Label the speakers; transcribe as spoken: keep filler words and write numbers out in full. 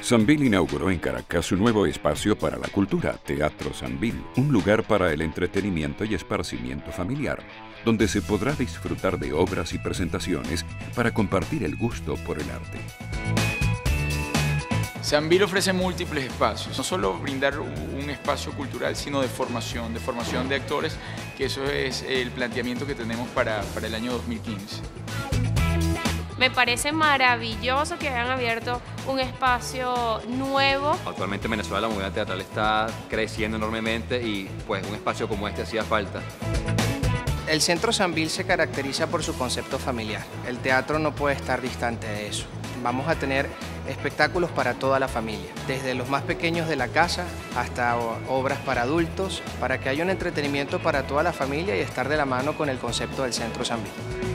Speaker 1: Sambil inauguró en Caracas su nuevo espacio para la cultura, Teatro Sambil, un lugar para el entretenimiento y esparcimiento familiar, donde se podrá disfrutar de obras y presentaciones para compartir el gusto por el arte.
Speaker 2: Sambil ofrece múltiples espacios, no solo brindar un espacio cultural, sino de formación, de formación de actores, que eso es el planteamiento que tenemos para, para el año dos mil quince.
Speaker 3: Me parece maravilloso que hayan abierto un espacio nuevo.
Speaker 4: Actualmente en Venezuela la movida teatral está creciendo enormemente y pues un espacio como este hacía falta.
Speaker 5: El Centro Sambil se caracteriza por su concepto familiar. El teatro no puede estar distante de eso. Vamos a tener espectáculos para toda la familia, desde los más pequeños de la casa hasta obras para adultos, para que haya un entretenimiento para toda la familia y estar de la mano con el concepto del Centro Sambil.